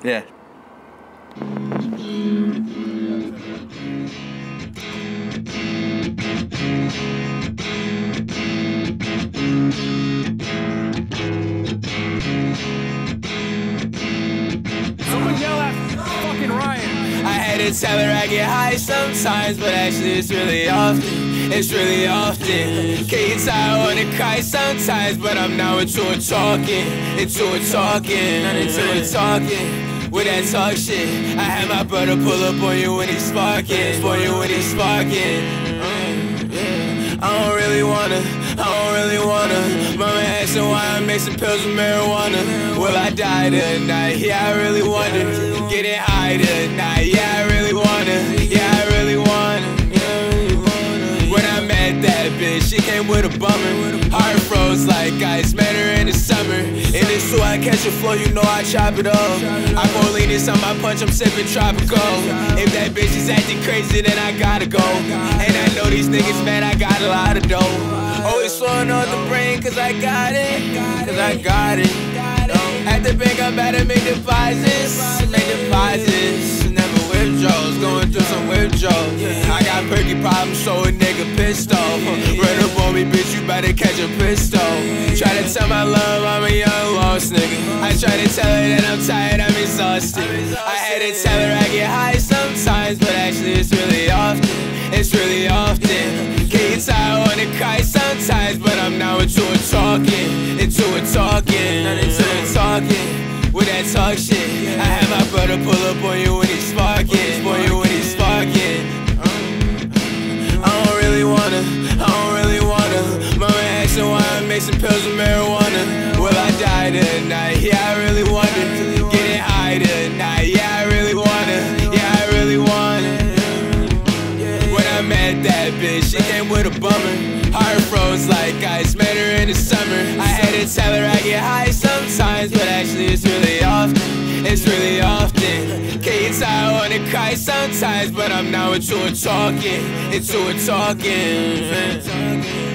Yeah. Someone yell at fucking Ryan. I had to tell her I get high sometimes, but actually it's really often. It's really often. Can't you tell I wanna cry sometimes, but I'm not into it talking. Into it talking, not into it talking. With that talk shit, I had my brother pull up on you when he's sparking. For you when he's sparking. I don't really wanna. Mama asking why I'm mixing pills with marijuana. Will I die tonight? Yeah, I really wonder. Getting high tonight. Yeah, I really wanna. Yeah, I really wanna. When I met that bitch, she came with a bummer. Heart froze like ice, met her in the summer. In this so I catch a flow, you know I chop it up. I pour leanings on my punch, I'm sipping tropical. If that bitch is acting crazy, then I gotta go. And I know these niggas, man, I got a lot of dough. Always slowing on the brain, cause I got it. Cause I got it. At the bank, I'm about to make deposits. Make deposits. Never withdrawals, going through some withdrawals. I got perky problems, so a nigga pissed off. Run up on me, bitch, you better catch a pistol. Try to tell my love I'm a young lost nigga. I try to tell her that I'm tired, I'm exhausted. I had to tell her I get high sometimes, but actually it's really often. It's really often. Can't you tell I wanna cry sometimes, but I'm not into it talking. Into it talking, not into it talking. With that talk shit, I had my brother pull up on you when he's sparking. For you when he's sparking. I don't really wanna. Mama asking why I'm mixing pills with marijuana. Will I die tonight? Yeah, I really wonder. Getting high tonight. Yeah, I really wanna. Yeah, I really wanna. When I met that bitch, she came with a bummer. Heart froze like ice, met her in the summer. I had to tell her I get high sometimes, but actually it's really often. It's really often. Can't you tell I wanna cry sometimes, but I'm not into it talking. Into it talking.